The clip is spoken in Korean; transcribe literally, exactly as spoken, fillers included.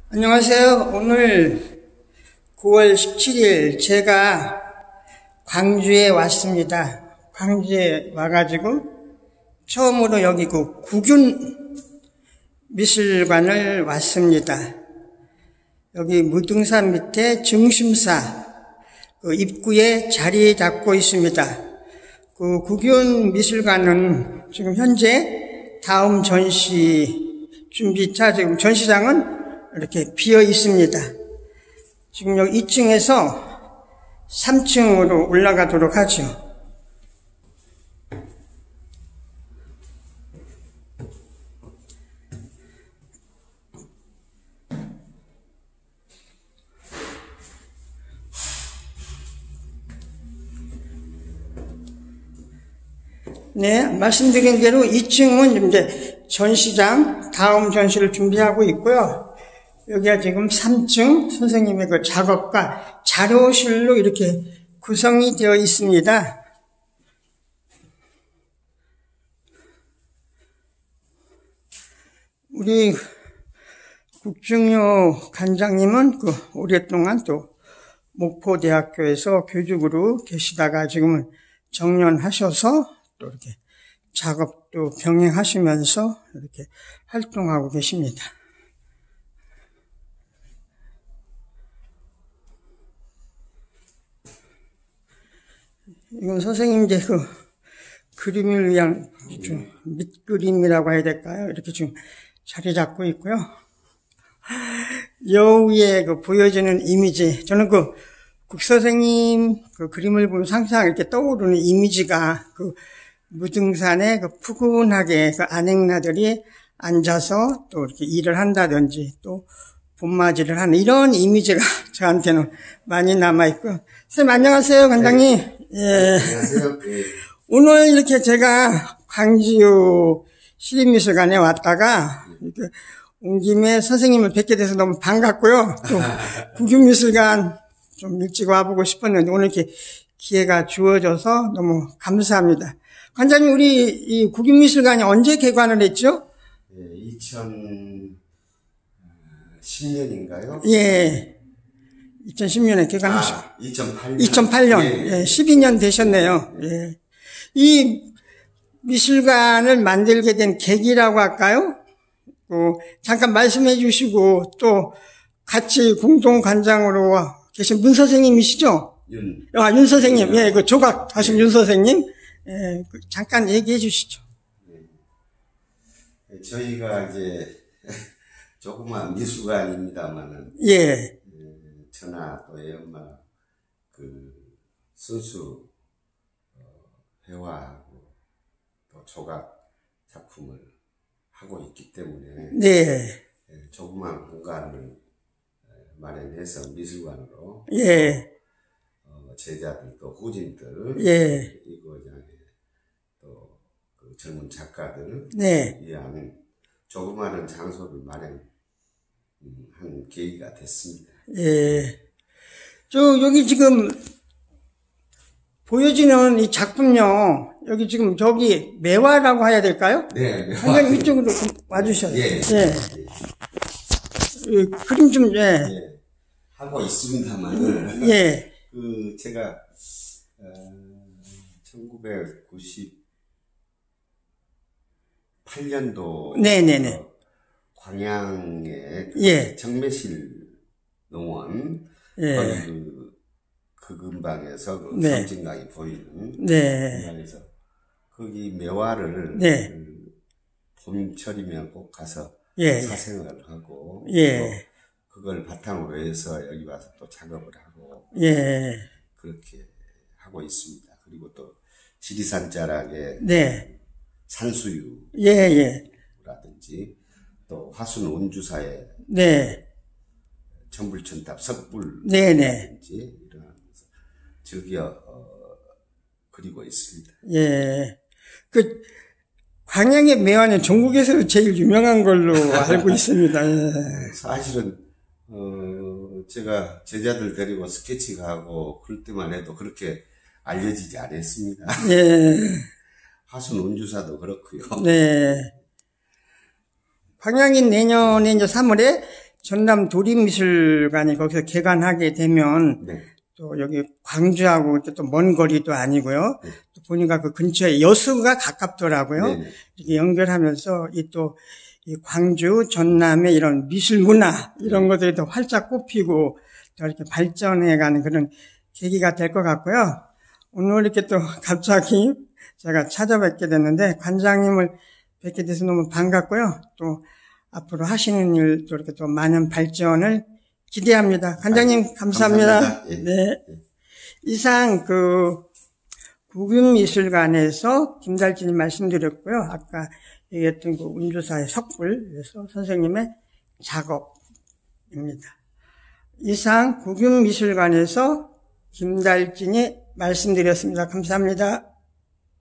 안녕하세요. 오늘 구월 십칠일 제가 광주에 왔습니다. 광주에 와가지고 처음으로 여기 그 국윤 미술관을 왔습니다. 여기 무등산 밑에 증심사 그 입구에 자리 잡고 있습니다. 그 국윤 미술관은 지금 현재 다음 전시 준비차 지금 전시장은 이렇게 비어 있습니다. 지금 여기 이 층에서 삼 층으로 올라가도록 하죠. 네, 말씀드린 대로 이 층은 이제 전시장, 다음 전시를 준비하고 있고요. 여기가 지금 삼 층 선생님의 그 작업과 자료실로 이렇게 구성이 되어 있습니다. 우리 국중효 관장님은 그 오랫동안 또 목포대학교에서 교직으로 계시다가 지금은 정년하셔서 또 이렇게 작업도 병행하시면서 이렇게 활동하고 계십니다. 이건 선생님 이제 그 그림을 위한 좀 밑그림이라고 해야 될까요? 이렇게 지금 자리 잡고 있고요. 여우에 그 보여지는 이미지, 저는 그 국선생님 그 그림을 보면 항상 이렇게 떠오르는 이미지가 그 무등산에 그 푸근하게 그 안행나들이 앉아서 또 이렇게 일을 한다든지 또 봄맞이를 하는 이런 이미지가 저한테는 많이 남아있고. 선생님 안녕하세요, 관장님. 네. 예. 안녕하세요. 네. 오늘 이렇게 제가 광주 시립미술관에 왔다가 이렇게 온 김에 선생님을 뵙게 돼서 너무 반갑고요. 또 국윤미술관 좀 일찍 와보고 싶었는데 오늘 이렇게 기회가 주어져서 너무 감사합니다. 관장님, 우리 이 국윤미술관이 언제 개관을 했죠? 예, 이천십 년인가요? 예. 이천십 년에 개관하셨죠. 아, 이천팔 년. 이천팔 년. 예. 예, 십이 년 되셨네요. 예. 이 미술관을 만들게 된 계기라고 할까요? 어, 잠깐 말씀해 주시고 또 같이 공동관장으로 계신 문 선생님이시죠? 윤. 아, 윤 선생님. 예, 그 조각 하신 윤 선생님. 예, 그 잠깐 얘기해 주시죠. 예. 저희가 이제 조그만 미술관입니다만은. 예. 저나 또 애 엄마 그 순수 어, 회화하고 또 조각 작품을 하고 있기 때문에 네. 예, 조그만 공간을 마련해서 미술관으로 예. 어, 제자들 또 후진들 예. 이거장에 또 그 젊은 작가들 네. 위한 조그마한 장소를 마련한 계기가 됐습니다. 예. 저, 여기 지금, 보여지는 이 작품요, 여기 지금 저기 매화라고 해야 될까요? 네, 매화. 한장 이쪽으로 와주셔요. 예. 예. 예. 그림 좀, 예. 예. 하고 있습니다만은. 예. 그, 제가, 어, 천구백구십팔 년도. 네네네. 어, 광양의 예. 정매실 농원. 예. 거기 그, 그 근방에서 그 네. 섬진강이 보이는. 네. 근방에서 거기 매화를. 네. 그 봄철이면 꼭 가서. 예. 사생을 하고. 예. 그걸 바탕으로 해서 여기 와서 또 작업을 하고. 예. 그렇게 하고 있습니다. 그리고 또 지리산 자락에. 네. 산수유. 예, 예. 라든지 또 화순 원주사에. 네. 천불천탑 석불. 네네. 이런 즐겨, 어, 그리고 있습니다. 예. 그, 광양의 매화는 전국에서 제일 유명한 걸로 알고 있습니다. 예. 사실은, 어, 제가 제자들 데리고 스케치 가고 그럴 때만 해도 그렇게 알려지지 않았습니다. 예. 화순 원주사도 그렇고요. 네. 광양인 내년에 이제 삼월에 전남 도립미술관이 거기서 개관하게 되면 네. 또 여기 광주하고 이렇게 또 먼 거리도 아니고요. 네. 또 보니까 그 근처에 여수가 가깝더라고요. 네네. 이렇게 연결하면서 이 또 이 광주, 전남의 이런 미술 문화 이런 것들이 더 활짝 꼽히고 더 이렇게 발전해가는 그런 계기가 될 것 같고요. 오늘 이렇게 또 갑자기 제가 찾아뵙게 됐는데 관장님을 뵙게 돼서 너무 반갑고요. 또 앞으로 하시는 일도 이렇게 또 많은 발전을 기대합니다. 관장님 아유, 감사합니다. 감사합니다. 예. 네. 이상 그 국윤미술관에서 김달진이 말씀드렸고요. 아까 얘기했던 그 운주사의 석불에서 선생님의 작업입니다. 이상 국윤미술관에서 김달진이 말씀드렸습니다. 감사합니다.